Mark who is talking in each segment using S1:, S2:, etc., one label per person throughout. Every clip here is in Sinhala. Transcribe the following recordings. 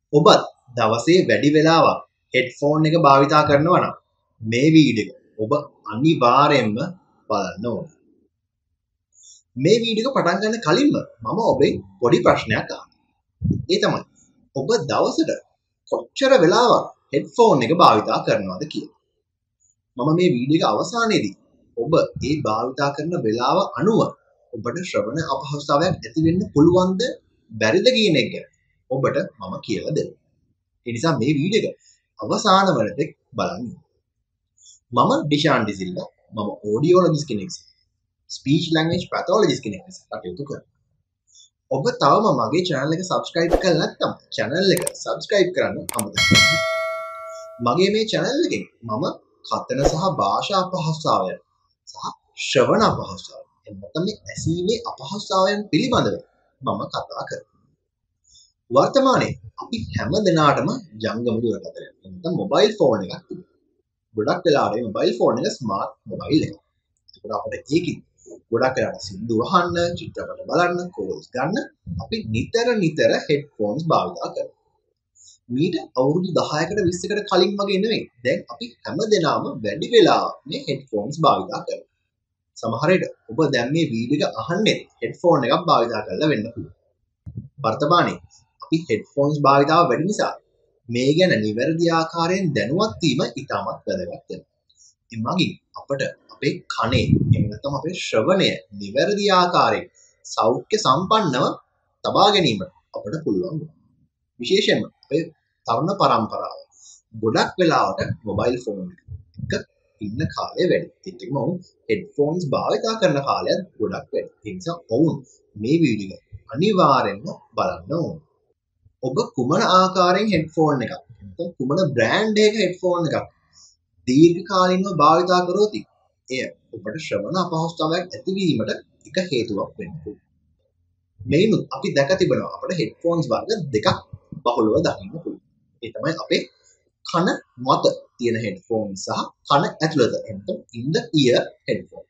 S1: ඔබත් දවසේ වැඩි වෙලාවක් හෙඩ්ෆෝන් එක භාවිතා කරනවා නම් මේ වීඩියෝ එක ඔබ අනිවාර්යයෙන්ම බලන්න ඕනේ. මේ වීඩියෝ එක පටන් ගන්න කලින්ම මම ඔබෙන් පොඩි ප්‍රශ්නයක් අහනවා. ඒ තමයි ඔබ දවසට කොච්චර වෙලාවක් හෙඩ්ෆෝන් එක භාවිතා කරනවද කියලා. මම මේ වීඩියෝ එක අවසානයේදී ඔබ ඒ භාවිතා කරන වෙලාව අනුව ඔබට ශ්‍රවණ අපහසුතාවයක් ඇති වෙන්න පුළුවන්ද බැරිද කියන එක ගැන ඔබට මම කියලා දෙන්න. ඒ නිසා මේ වීඩියෝ එක අවසාන වරට බලන්න. මම ඩිෂාන් ඩිසිල්ලා. මම ඔඩියෝලොජිස්ට් කෙනෙක්. ස්පීච් ලැන්ග්වේජ් පැතොලොජිස්ට් කෙනෙක් කටයුතු කරනවා. ඔබ තවම මගේ channel එක subscribe කරලා නැත්නම් channel එක subscribe කරන්න අමතක කරන්න. මගේ මේ channel එකෙන් මම කතන සහ භාෂා අපහසුතාවයන් සහ ශ්‍රවණ අපහසුතාවයන් එන්නතම මේ ඇසීමේ අපහසුතාවයන් පිළිබඳව මම කතා කරනවා. වර්තමානයේ අපි හැම දිනාටම ජංගම දුරකථනයක් නැත්නම් මොබයිල් ෆෝන් එකක් තිබෙනවා. ගොඩක් වෙලාවට මොබයිල් ෆෝන් එක ස්මාර්ට් මොබයිල් එකක්. ඒකට අපිට ඒකින් ගොඩක් වෙලාවට සින්දු අහන්න, චිත්‍රපට බලන්න, කෝල්ස් ගන්න අපි නිතර හෙඩ්ෆෝන්ස් භාවිත කරනවා. මීට අවුරුදු 10කට 20කට කලින් වගේ නෙවෙයි. දැන් අපි හැමදෙනාම වැඩි වෙලාවක් මේ හෙඩ්ෆෝන්ස් භාවිත කරනවා. සමහර විට ඔබ දැන් මේ වීඩියෝ එක අහන්නේ හෙඩ්ෆෝන් එකක් භාවිත කරලා වෙන්න පුළුවන්. වර්තමානයේ අපි හෙඩ්ෆෝන්ස් භාවිතාව වැඩි නිසා මේ ගැන නිවැරදි ආකාරයෙන් දැනුවත් වීම ඉතාමත් වැදගත් වෙනවා. ඒ මගින් අපට අපේ කනේ එහෙම නැත්නම් අපේ ශ්‍රවණය නිවැරදි ආකාරයෙන් සෞඛ්‍ය සම්පන්නව තබා ගැනීමට අපට පුළුවන්. විශේෂයෙන්ම අපේ තරුණ පරම්පරාව ගොඩක් වෙලාවට මොබයිල් ෆෝන් එක ඉන්න කාලය වැඩි. ඒත් එක්කම ඔවුන් හෙඩ්ෆෝන්ස් භාවිත කරන කාලයත් ගොඩක් වැඩි. ඒ නිසා ඔවුන් මේ වීඩියෝ එක අනිවාර්යෙන්ම බලන්න ඕනේ. ඔබ කුමන ආකාරයෙන් හෙඩ්ෆෝන් එකක් නැත්නම් කුමන බ්‍රෑන්ඩ් එකක හෙඩ්ෆෝන් එකක් දීර්ඝ කාලිනව භාවිත කරොත් එය ඔබට ශ්‍රවණ අපහසුතාවයක් ඇතිවීමට එක හේතුවක් වෙන්න පුළුවන්. මේනුත් අපි දැක තිබෙනවා අපිට හෙඩ්ෆෝන්ස් වර්ග දෙකක් බහුලව දකින්න පුළුවන්. ඒ තමයි අපේ කන මත තියෙන හෙඩ්ෆෝන්ස් සහ කන ඇතුළත නැත්නම් in the ear headphones.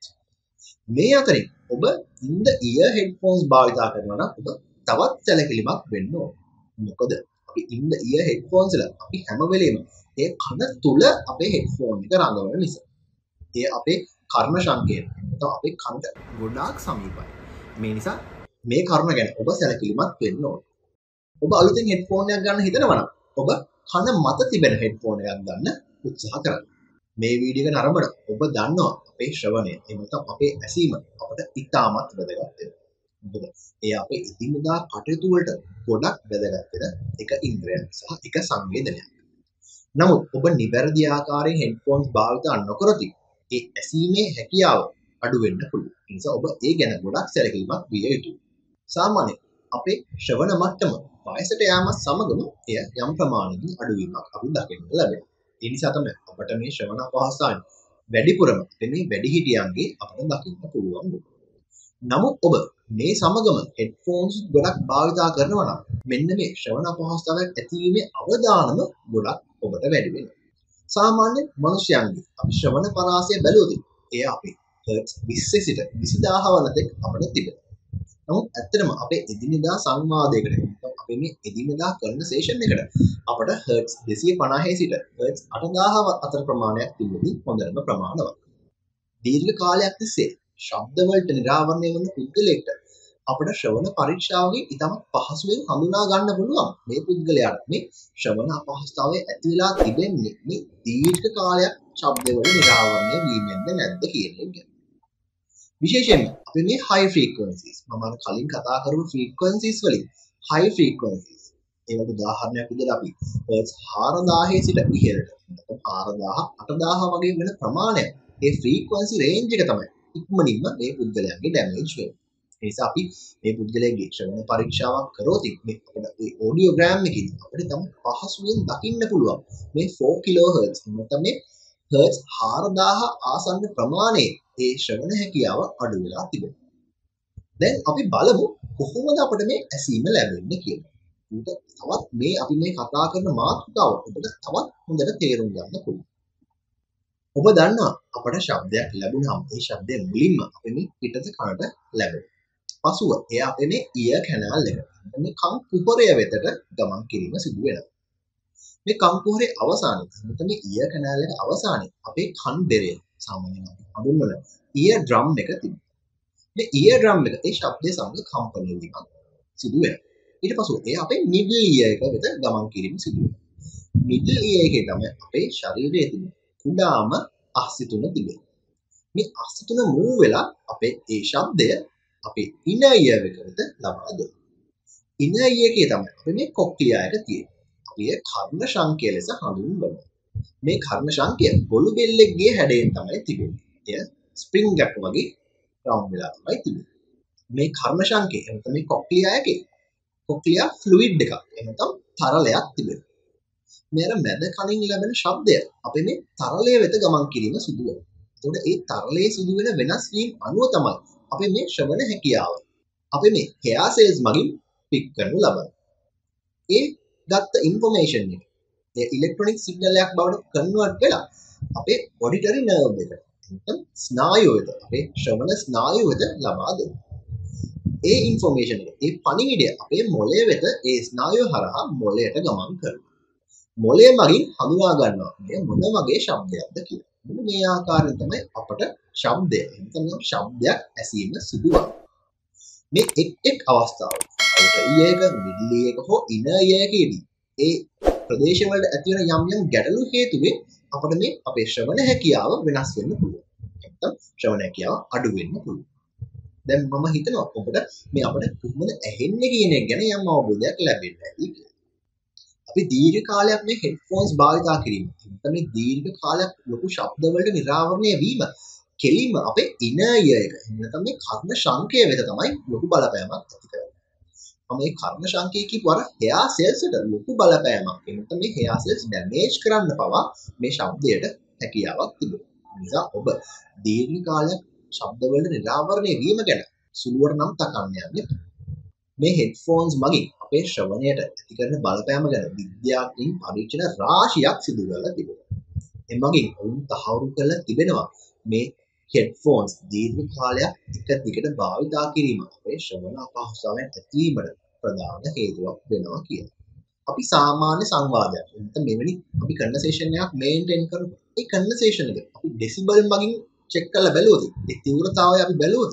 S1: මේ අතරින් ඔබ in the ear headphones භාවිත කරනවා නම් ඔබ තවත් සැලකිලිමත් වෙන්න ඕනේ. මොකද අපි in the ear headphones වල අපි හැම වෙලේම ඒ කන තුල අපේ headphone එක රඳවන නිසා. ඒ අපේ කර්ණ සංකේත නැත්නම් අපේ කනට ගොඩාක් සමීපයි. මේ නිසා මේ කර්ණ ගැන ඔබ සැලකිලිමත් වෙන්න ඕනේ. ඔබ අලුතෙන් headphone එකක් ගන්න හිතනවා නම් ඔබ කන මත තිබෙන headphone එකක් ගන්න උත්සාහ කරන්න. මේ වීඩියෝ එක නරඹන ඔබ දන්නවා අපේ ශ්‍රවණය එහෙම නැත්නම් අපේ ඇසීම අපට ඉතාමත් වැදගත් වෙනවා. මොකද ඒ අපේ ඉදිනදා කටයුතු වලට ගොඩක් වැදගත් වෙන එක ඉන්ද්‍රයක් සහ එක සංවේදනයක්. නමුත් ඔබ නිවැරදි ආකාරයෙන් හෙඩ්ෆෝන්ස් භාවිත නොකරොත් ඒ ඇසීමේ හැකියාව අඩු වෙන්න පුළුවන්. ඒ නිසා ඔබ ඒ ගැන ගොඩක් සැලකිලිමත් විය යුතුයි. සාමාන්‍යයෙන් අපේ ශ්‍රවණ මට්ටම වයසට යාම සමගම එය යම් ප්‍රමාණයකින් අඩුවීමක් අපි දකින්න ලැබෙනවා. ඒ නිසා තමයි අපට මේ ශ්‍රවණ අපහසුතාවයන් වැඩිපුරම මේ වැඩිහිටියන්ගේ අපට දකින්න පුළුවන්. නමුත් ඔබ මේ සමගම හෙඩ්ෆෝන්ස් ගොඩක් භාවිත කරනවා නම් මෙන්න මේ ශ්‍රවණ අපහසුතාවයක් ඇතිවීමේ අවදානම ගොඩක් ඔබට වැඩි වෙනවා. සාමාන්‍ය මිනිසයන්ගේ අපි ශ්‍රවණ පරාසය බැලුවොත් එය අපි හර්ට්ස් 20 සිට 20000 වනතෙක් අපිට තිබෙනවා. නමුත් ඇත්තටම අපේ එදිනෙදා සංවාදයකට නැත්නම් අපේ මේ එදිනෙදා කන්වර්සේෂන් එකට අපට හර්ට්ස් 250 සිට හර්ට්ස් 8000 අතර ප්‍රමාණයක් තිබෙන්නේ හොඳම ප්‍රමාණවත්. දීර්ඝ කාලයක් තිස්සේ ශබ්ද වලට නිරාවරණය වන පුද්ගලයෙක්ට අපට ශ්‍රවණ පරීක්ෂාවකින් ඉතාමත් පහසුවෙන් හඳුනා ගන්න පුළුවන් මේ පුද්ගලයාට මේ ශ්‍රවණ අපහසුතාවය ඇති වෙලා තිබෙන්නේ මේ දීර්ඝ කාලයක් ශබ්ද වල නිරාවරණය වීමෙන්ද නැද්ද කියන එක. විශේෂයෙන්ම අපි මේ high frequencies මම කලින් කතා කරපු frequencies වලින් high frequencies ඒවට උදාහරණයක් විදිහට අපි hertz 4000 සිට ඉහළට නැත්නම් 4000 8000 වගේ වෙන ප්‍රමාණයක් ඒ frequency range එක තමයි ඉක්මනින්ම මේ පුද්ගලයාගේ damage වෙන්නේ. ඒ නිසා අපි මේ පුද්ගලයාගේ ශ්‍රවණ පරීක්ෂාවක් කරොත් මේ අපේ ඔඩියෝග්‍රෑම් එකකින් අපිට තම පහසුවෙන් දකින්න පුළුවන් මේ 4 kHz නැත්නම් මේ hertz 4000 ආසන්න ප්‍රමාණයේ ඒ ශ්‍රවණ හැකියාව අඩු වෙලා තිබෙනවා. දැන් අපි බලමු කොහොමද අපිට මේ ඇසීම ලැබෙන්නේ කියලා. තවත් මේ අපි මේ කතා කරන මාතෘකාව ඔබට තවත් හොඳට තේරුම් ගන්න පුළුවන්. ඔබ දන්නවා අපට ශබ්දයක් ලැබුණාම ඒ ශබ්දය මුලින්ම අපි මේ පිටත කනට ලැබෙනවා. පසුව එයා අපේ මේ ear canal එක මේ කන් කුහරය වෙතට ගමන් කිරීම සිදු වෙනවා. මේ කන් කුහරේ අවසානයේ මෙතන මේ ear canal එක අවසානයේ අපේ කන් බෙරය සාමාන්‍යයෙන් අපි හඳුන්වන ear drum එක තිබෙනවා. මේ ear drum එක ඒ ශබ්දයේ සමග කම්පණය වීමක් සිදු වෙනවා. ඊට පස්ව ඒ අපේ middle ear එක වෙත ගමන් කිරීම සිදු වෙනවා. middle ear එකේ තමයි අපේ ශරීරයේ තිබෙන කුඩාම අස්සි තුන තිබෙන්නේ. මේ අස්සි තුන මූව් වෙලා අපේ ඒ ශබ්දය අපේ inner ear එක වෙත ලබා දෙනවා. inner ear එකේ තමයි අපේ මේ කොක්ලියා එක තියෙන්නේ. අපි ඒ කර්ණ ශංකය ලෙස හඳුන්වනවා. මේ කර්ණ ශංකය ගොළු බෙල්ලෙක්ගේ හැඩයෙන් තමයි තිබෙන්නේ. එය ස්ප්‍රින්ග් එකක් වගේ රවුන්ඩ් වෙලා තමයි තිබෙන්නේ. මේ කර්ණ ශංකය එතන මේ කොක්ලියා එකේ කොක්ලියා ෆ්ලුයිඩ් එකක් එතන තරලයක් තිබෙනවා. මේ අර මැද කනින් ලැබෙන ශබ්දය අපේ මේ තරලය වෙත ගමන් කිරීම සිදු වෙනවා. එතකොට ඒ තරලයේ සිදු වෙන වෙනස් වීම අනුව තමයි අපේ මේ ශ්‍රවණ හැකියාව අපේ මේ hair cells මගින් පික් කරනු ලබන්නේ. ඒ ගත්ත ඉන්ෆර්මේෂන් එක ඒ ඉලෙක්ට්‍රොනික සිග්නල් එකක් බවට කන්වර්ට් වෙලා අපේ ඔඩිටරි නර්ව් එකට නැත්නම් ස්නායු වෙත අපේ ශ්‍රවණ ස්නායු වෙත ලබා දෙනවා. ඒ ඉන්ෆර්මේෂන් එක ඒ පණිවිඩය අපේ මොළය වෙත ඒ ස්නායුව හරහා මොළයට ගමන් කරනවා. මොළය මගින් හඳුනා ගන්නවා මේ මොන වගේ ශබ්දයක්ද කියලා. මේ ආකාරයෙන් තමයි අපට ශබ්දය එතන ශබ්දයක් ඇසීම සිදුවන්නේ. මේ එක් අවස්ථාවල outer ear එක, middle ear එක හෝ inner ear එකේදී ඒ ප්‍රදේශවල ඇති වෙන යම් ගැටලු හේතුවෙන් අපිට මේ අපේ ශ්‍රවණ හැකියාව වෙනස් වෙන්න පුළුවන්. නැත්නම් ශ්‍රවණ හැකියාව අඩු වෙන්න පුළුවන්. දැන් මම හිතනවා ඔබට මේ අපිට කොහොමද ඇහෙන්නේ කියන එක ගැන යම් අවබෝධයක් ලැබෙන්න ඇති කියලා. අපි දීර්ඝ කාලයක් මේ හෙඩ්ෆෝන්ස් භාවිතා කිරීම. නැත්නම් මේ දීර්ඝ කාලයක් ලොකු ශබ්ද වලට නිරාවරණය වීම කෙලින්ම අපේ inner ear එක නැත්නම් මේ කර්ණ ශංකය වෙත තමයි ලොකු බලපෑමක් ඇති කරන්නේ. මේ කර්ණ ශංකය කියපු අර hair cells වලට ලොකු බලපෑමක් එනකොට මේ hair cells damage කරන්න පවා මේ ශබ්දයට හැකියාවක් තිබෙනවා. නිසා ඔබ දීර්ඝ කාලයක් ශබ්ද වලට නිරාවරණය වීම ගැන සුළුවට නම් තකන්න යන්නේ. මේ හෙඩ්ෆෝන්ස් මගින් අපේ ශ්‍රවණයට ඇති කරන බලපෑම ගැන විද්‍යාඥයින් පරීක්ෂණ රාශියක් සිදු කරලා තිබෙනවා. එමගින් ඔවුන් තහවුරු කරලා තිබෙනවා මේ හෙඩ්ෆෝන්ස් දීර්ඝ කාලයක් එක දිගට භාවිතා කිරීම අපේ ශ්‍රවණ අපහසුතාවයන් ඇතිවීමට ප්‍රධාන හේතුවක් වෙනවා කියලා. අපි සාමාන්‍ය සංවාදයක් නැත්නම් මෙවැනි අපි කන්වර්සේෂන් එකක් මේන්ටේන් කරනකොට ඒ කන්වර්සේෂන් එක අපි ඩෙසිබල් මගින් චෙක් කරලා බැලුවොත් ඒ තීව්‍රතාවය අපි බැලුවොත්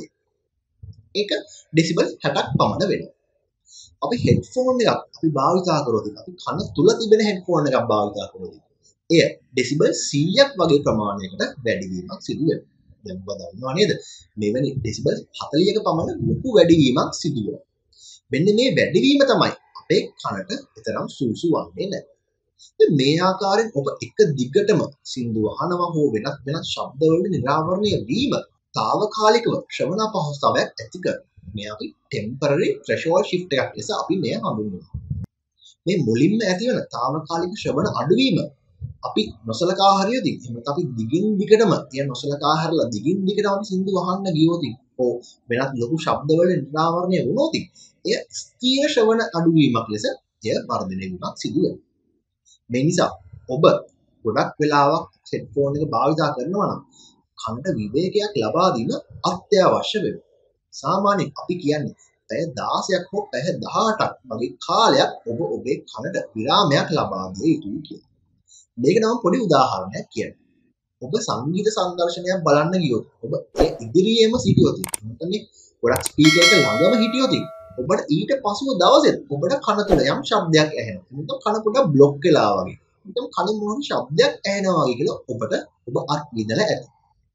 S1: ඒක ඩෙසිබල් 60ක් පමණ වෙනවා. අපි හෙඩ්ෆෝන් එකක් අපි භාවිතා කරොත් අපි කන තුල තිබෙන හෙඩ්ෆෝන් එකක් භාවිතා කරොත් එය ඩෙසිබල් 100ක් වගේ ප්‍රමාණයකට වැඩි වීමක් සිදු වෙනවා. දැන් ඔබ දන්නවා නේද? මෙවැනි ඩෙසිබල් 40ක පමණ ලොකු වැඩිවීමක් සිදු වෙනවා. මෙන්න මේ වැඩිවීම තමයි අපේ කනට තරම් සුසු වන්නේ නැහැ. මේ ආකාරයෙන් ඔබ එක දිගටම සින්දුව අහනවා හෝ වෙනත් ශබ්ද වලට නිරාවරණය වීම తాවකාලිකව ශ්‍රවණ අපහසුතාවයක් ඇති කරනවා. මේ අපි ටෙම්පරරි threshold shift එකක් ලෙස අපි මෙය හඳුන්වනවා. මේ මුලින්ම ඇති වෙන తాවකාලික ශ්‍රවණ අඩුවීම අපි නොසලකා හරියොතින් එහෙනම් අපි දිගින් දිගටම එය නොසලකා හැරලා දිගින් දිගටම අපි සින්දුව අහන්න ගියොත් ඕ වෙනත් ලොකු ශබ්ද වල නිරාවරණය වුණොත් එය ස්ථීර ශ්‍රවණ අඩුවීමක් ලෙස එය වර්ධනය වීමක් සිදු වෙනවා. මේ නිසා ඔබ ගොඩක් වෙලාවක් හෙඩ්ෆෝන් එක භාවිතා කරනවා නම් කනට විවේකයක් ලබා දීම අත්‍යවශ්‍ය වෙනවා. සාමාන්‍යයෙන් අපි කියන්නේ පැය 16ක් හෝ පැය 18ක් වගේ කාලයක් ඔබ ඔබේ කනට විරාමයක් ලබා දිය යුතුයි කියලා. මේක නම් පොඩි උදාහරණයක් කියන්නේ. ඔබ සංගීත සංදර්ශනයක් බලන්න ගියොත් ඔබ ඒ ඉදිරියේම සිටියොත් නැත්නම් ගොඩක් ස්පීකර් එක ළඟම හිටියොත් ඔබට ඊට පසුව දවසේ ඔබට කන තුල යම් ශබ්දයක් ඇහෙනවා. නැත්නම් කන පොඩක් බ්ලොක් වෙලා වගේ. නැත්නම් කන මොන ශබ්දයක් ඇහෙනවා වගේ කියලා ඔබට අත් විඳලා ඇති.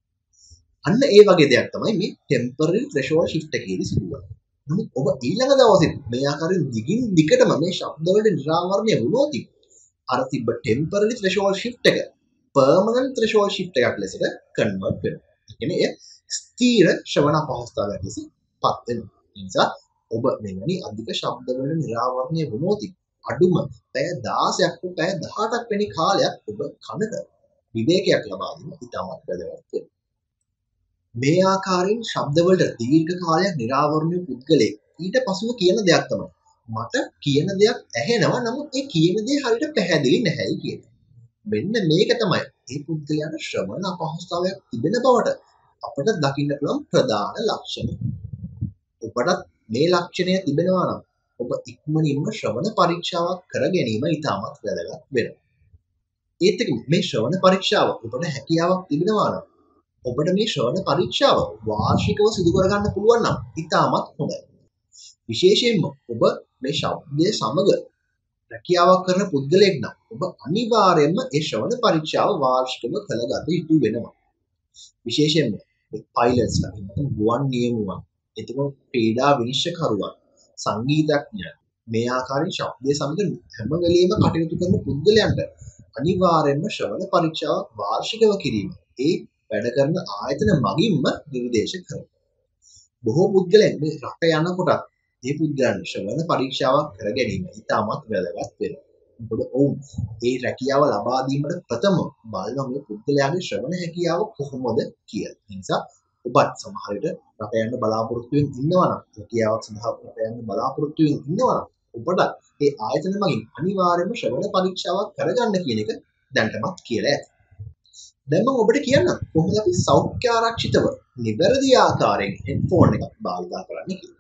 S1: අන්න ඒ වගේ දෙයක් තමයි මේ ටෙම්පරරි threshold shift එකේදී සිදුවන්නේ. නමුත් ඔබ ඊළඟ දවසේ මේ ආකාරයෙන් දිගින් දිගටම මේ ශබ්ද වලට නිරාවරණය වුණොත් අර තිබ්බ ටෙම්පරරි threshold shift එක permanent threshold shift එකක් ලෙසට කන්වර්ට් වෙනවා. ඒ කියන්නේ එය ස්ථීර ශ්‍රවණ අපහසුතාවයක් ලෙස පත් වෙනවා. ඒ නිසා ඔබ මෙවැනි අධික ශබ්ද වල නිරාවරණය වුණොත් අඩුම පැය 16ක් හෝ පැය 18ක් වැනි කාලයක් ඔබ කනට විවේකයක් ලබා දීම ඉතාමත් වැදගත් වෙනවා. මේ ආකාරයෙන් ශබ්ද වලට දීර්ඝ කාලයක් නිරාවරණය පුද්ගලයෙක් ඊට පසුව කියන දෙයක් තමයි මට කියන දෙයක් ඇහෙනවා නමුත් ඒ කියන දේ හරියට පැහැදිලි නැහැයි කියන. මෙන්න මේක තමයි මේ පුද්ගලයාට ශ්‍රවණ අපහසුතාවයක් තිබෙන බවට අපිට දකින්න පුළුවන් ප්‍රධාන ලක්ෂණ. ඔබටත් මේ ලක්ෂණය තිබෙනවා නම් ඔබ ඉක්මනින්ම ශ්‍රවණ පරීක්ෂාවක් කර ගැනීම ඉතාමත් වැදගත් වෙනවා. ඒත් එක්කම මේ ශ්‍රවණ පරීක්ෂාව ඔබට හැකියාවක් තිබෙනවා නම් ඔබට මේ ශ්‍රවණ පරීක්ෂාව වාර්ෂිකව සිදු කරගන්න පුළුවන් නම් ඉතාමත් හොඳයි. විශේෂයෙන්ම ඔබ මේ ශබ්දය සමග රැකියාවක් කරන පුද්ගලයෙක් නම් ඔබ අනිවාර්යයෙන්ම ඒ ශ්‍රවණ පරීක්ෂාව වාර්ෂිකව කළගත යුතු වෙනවා. විශේෂයෙන්ම පයිලට්ස්ලා ගුවන් නියමුවන්, එතකොට ක්‍රීඩා විනිශ්චයකරුවන්, සංගීතඥයන් මේ ආකාරයෙන් ශබ්දය සමග හැම වෙලෙම කටයුතු කරන පුද්ගලයන්ට අනිවාර්යයෙන්ම ශ්‍රවණ පරීක්ෂාව වාර්ෂිකව කිරීම ඒ වැඩ කරන ආයතන මගින්ම නිර්දේශ කරනවා. බොහෝ පුද්ගලයන් මේ රට යනකොට මේ පුද්ගලයන් ශ්‍රවණ පරීක්ෂාවක් කර ගැනීම ඉතාමත් වැදගත් වෙනවා. මොකද ඔවුන් මේ රැකියාව ලබා දීමට ප්‍රථම බලන මේ පුද්ගලයාගේ ශ්‍රවණ හැකියාව කොහොමද කියලා. ඒ නිසා ඔබත් සමහර විට රට යන්න බලාපොරොත්තු වෙමින් ඉන්නවා නම් රැකියාවක් සඳහා රට යන්න බලාපොරොත්තු වෙමින් ඉන්නවා නම් ඔබට මේ ආයතන මගින් අනිවාර්යයෙන්ම ශ්‍රවණ පරීක්ෂාවක් කරගන්න කියන එක දැනටමත් කියලා ඇති. දැන් මම ඔබට කියන්නම් කොහොමද අපි සෞඛ්‍ය ආරක්ෂිතව නිවැරදි ආකාරයෙන් හෙඩ්ෆෝන් එකක් භාවිත කරන්න කියලා.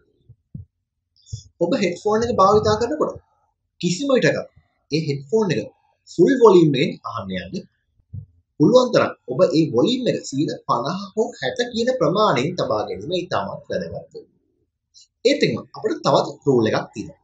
S1: ඔබ හෙඩ්ෆෝන් එක භාවිත කරනකොට කිසිම විටක ඒ හෙඩ්ෆෝන් එක ෆුල් වොලියුම් එකෙන් අහන්න යන්නේ. පුළුවන් තරම් ඔබ ඒ වොලියුම් එක 50 හෝ 60 කියන ප්‍රමාණයෙන් තබා ගැනීම ඉතාමත් වැදගත් වෙනවා. ඒත් එක්කම අපිට තවත් රූල් එකක් තියෙනවා.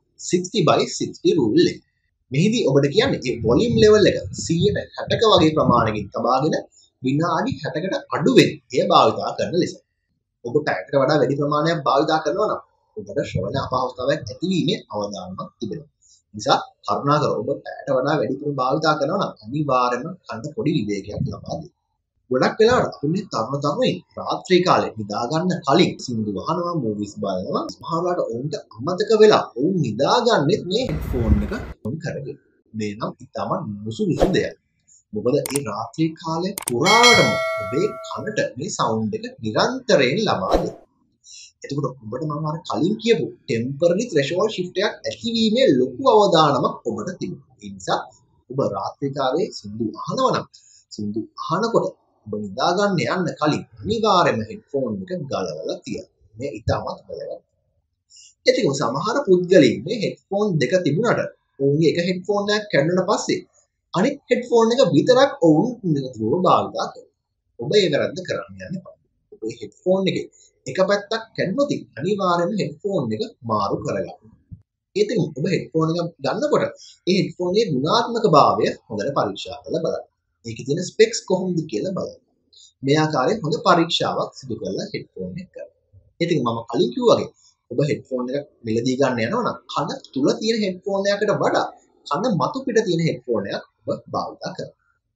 S1: 60/60 රූල් එක. මෙහිදී ඔබට කියන්නේ මේ වොලියුම් ලෙවල් එක 160ක වගේ ප්‍රමාණයකින් තබාගෙන විනාඩි 60කට අඩුවෙන් එය භාවිතා කරන ලෙස. ඔබ පැයකට වඩා වැඩි ප්‍රමාණයක් භාවිතා කරනවා නම් ඔබට ශ්‍රවණ අපහසුතාවයක් ඇතිවීමේ අවදානමක් තිබෙනවා. නිසා කරුණාකර ඔබ පැයට වඩා වැඩිපුර භාවිතා කරනවා නම් අනිවාර්යයෙන්ම කන්න පොඩි විවේකයක් ලබා දෙන්න. ගොඩක් වෙලාවට අපි මේ තරුණ තරුණින් රාත්‍රී කාලේ නිදා ගන්න කලින් සින්දු අහනවා, මූවිස් බලනවා. සමහරවිට ඔවුන්ට අමතක වෙලා ඔවුන් නිදාගන්නෙත් මේ හෙඩ්ෆෝන් එක ඔන් කරගෙන. මේ නම් ඉතාමත් මුසුසුසු දෙයක්. මොකද මේ රාත්‍රී කාලේ පුරාවටම ඔබේ කනට මේ සවුන්ඩ් එක නිරන්තරයෙන් ලබා දෙනවා. එතකොට ඔබට මම අර කලින් කියපු ටෙම්පරරි threshold shift එකක් ඇතිවීමේ ලොකු අවදානමක් ඔබට තිබෙනවා. ඒ නිසා ඔබ රාත්‍රී කාලේ සින්දු අහනවා නම් සින්දු අහනකොට ඔබ නිදා ගන්න යන්න කලින් අනිවාර්යයෙන්ම හෙඩ්ෆෝන් එක ගලවලා තියන්න. මේ ඉතාමත් වැදගත්. ඉතින් සමහර පුද්ගලයන් මේ හෙඩ්ෆෝන් දෙක තිබුණාට ඔවුන්ගේ එක හෙඩ්ෆෝන් එකක් කැඩුණාට පස්සේ අනිත් හෙඩ්ෆෝන් එක විතරක් ඔවුන් නිරතුරුව භාවිත කරනවා. ඔබ ඒ වැරද්ද කරන්න යන්න එපා. ඔබේ හෙඩ්ෆෝන් එකේ එක පැත්තක් කැඩුණොත් අනිවාර්යයෙන්ම හෙඩ්ෆෝන් එක මාරු කරගන්න. ඒත් ඔබ හෙඩ්ෆෝන් එක ගන්නකොට ඒ හෙඩ්ෆෝන් එකේ ගුණාත්මක භාවය හොඳට පරීක්ෂා කරලා බලන්න. ඒකේ තියෙන ස්පෙක්ස් කොහොමද කියලා බලන්න. මේ ආකාරයෙන් හොඳ පරීක්ෂාවක් සිදු කරලා හෙඩ්ෆෝන් එක ගන්න. ඉතින් මම කලින් කිව්වා වගේ ඔබ හෙඩ්ෆෝන් එකක් මිලදී ගන්න යනවා නම් කන තුල තියෙන හෙඩ්ෆෝන් එකකට වඩා කන මතු පිට තියෙන හෙඩ්ෆෝන් එකක් ඔබ භාවිත කරන්න.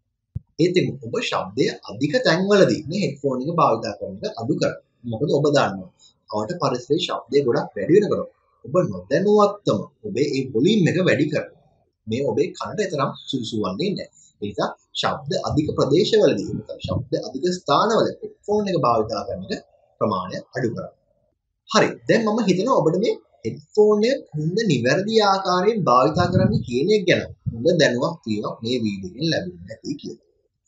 S1: ඒත් ඔබ ශබ්දය අධික තැන්වලදී මේ හෙඩ්ෆෝන් එක භාවිත කරන එක අඩු කරන්න. මොකද ඔබ දන්නවා අවට පරිසරයේ ශබ්දය ගොඩක් වැඩි වෙනකොට ඔබ නොදැනුවත්වම ඔබේ ඒ වොලියුම් එක වැඩි කරනවා. මේ ඔබේ කනට තරම් සුදුසු වන්නේ නැහැ. ඒ නිසා ශබ්ද අධික ප්‍රදේශවලදී නැත්නම් ශබ්ද අධික ස්ථානවල හෙඩ්ෆෝන් එක භාවිත කරන එක ප්‍රමාණය අඩු කරන්න. හරි. දැන් මම හිතනවා ඔබට මේ හෙඩ්ෆෝන් එක හොඳ නිවැරදි ආකාරයෙන් භාවිත කරන්න කියන එක ගැන හොඳ දැනුමක් තියෙනවා මේ වීඩියෝ එකෙන් ලැබෙන්නේ නැති කියලා.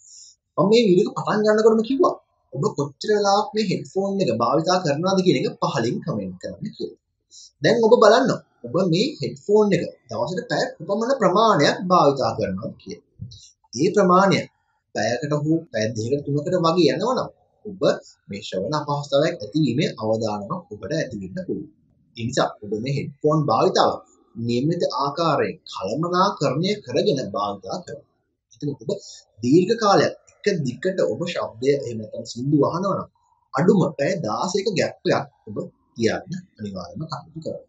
S1: මම මේ වීඩියෝ එක පටන් ගන්නකොටම කිව්වා ඔබ කොච්චර වෙලාවක් මේ හෙඩ්ෆෝන් එක භාවිතා කරනවද කියන එක පහලින් කමෙන්ට් කරන්න කියලා. දැන් ඔබ බලන්න ඔබ මේ හෙඩ්ෆෝන් එක දවසට පැය කොපමණ ප්‍රමාණයක් භාවිතා කරනවද කියලා. මේ ප්‍රමාණය පැයකට හෝ පැය දෙකකට තුනකට වගේ යනවනම් ඔබ මේ ශ්‍රවණ අපහසුතාවයක් ඇතිවීමේ අවදානමක් ඔබට ඇති වෙන්න පුළුවන්. ඒ නිසා ඔබ මේ හෙඩ්ෆෝන් භාවිතාව නියමිත ආකාරයෙන් කළමනාකරණය කරගෙන භාවිතා කරන්න. එතකොට ඔබ දීර්ඝ කාලයක් එක දිගට ඔබ ශබ්දය එහෙම නැත්නම් සින්දු අහනවා නම් අඩුම පැය 16ක ගැප් එකක් ඔබ තියාගෙන අනිවාර්යයෙන්ම කටයුතු කරන්න.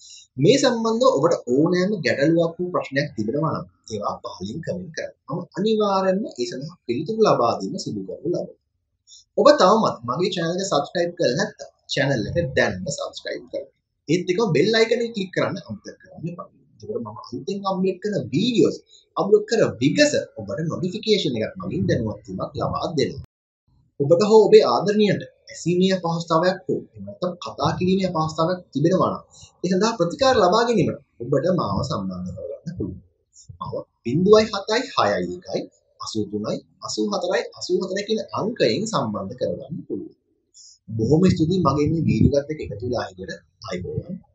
S1: මේ සම්බන්ධව ඔබට ඕනෑම ගැටලුවක් වූ ප්‍රශ්නයක් තිබෙනවා නම් ඒවා පහලින් කමෙන්ට් කරන්න. මම අනිවාර්යයෙන්ම ඒ සඳහා පිළිතුරු ලබා දීම සිදු කරනු ලබනවා. ඔබ තවමත් මගේ channel එක subscribe කරලා නැත්නම් channel එක දැන්ම subscribe කරන්න. ඒත් එක්කම bell icon එක click කරන්න අමතක කරන්න එපා. එතකොට මම අලුතෙන් අප්ලෝඩ් කරන videos අප්ලෝඩ් කර විගස ඔබට notification එකක් මගින් දැනුවත් වීමක් ලබා දෙනවා. ඔබට හෝ ඔබේ ආදරණියට ඇසීමේ අපහසුතාවයක් හෝ එහෙම නැත්නම් කතා කිරීමේ අපහසුතාවයක් තිබෙනවා නම් ඒ සඳහා ප්‍රතිකාර ලබා ගැනීමට ඔබට මාව සම්බන්ධ කරගන්න පුළුවන්. මාව 07661 83 84 84 කියන අංකයෙන් සම්බන්ධ කරගන්න පුළුවන්. බොහොම ස්තුතියි මගේ මේ වීඩියෝ එකත් එක්ක එකතු වෙලා හිටියට. අයිබෝවන්.